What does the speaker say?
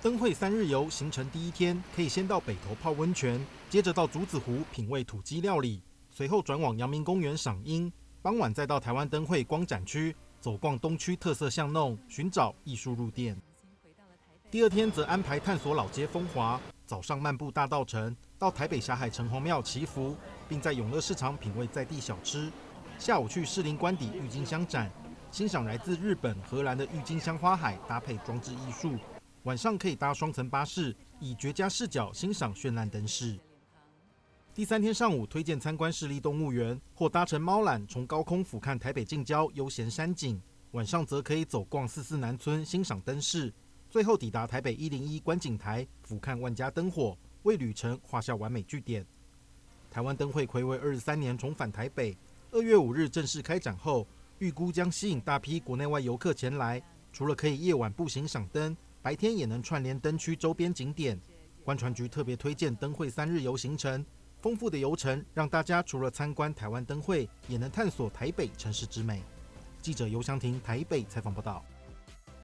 灯会3日游行程第一天，可以先到北投泡温泉，接着到竹子湖品味土鸡料理，随后转往阳明公园赏樱，傍晚再到台湾灯会光展区走逛东区特色巷弄，寻找艺术入店。第二天则安排探索老街风华，早上漫步大稻埕，到台北霞海城隍庙祈福，并在永乐市场品味在地小吃。下午去士林官邸郁金香展，欣赏来自日本、荷兰的郁金香花海搭配装置艺术。晚上可以搭双层巴士，以绝佳视角欣赏绚烂灯饰。第3天上午推荐参观市立动物园，或搭乘猫缆从高空俯瞰台北近郊悠闲山景。晚上则可以走逛44南村欣赏灯饰。最后抵达台北101观景台，俯瞰万家灯火，为旅程画下完美句点。台湾灯会睽违23年重返台北，2月5日正式开展后，预估将吸引大批国内外游客前来。除了可以夜晚步行赏灯，白天也能串联灯区周边景点。观传局特别推荐灯会3日游行程，丰富的游程让大家除了参观台湾灯会，也能探索台北城市之美。记者尤祥廷台北采访报道。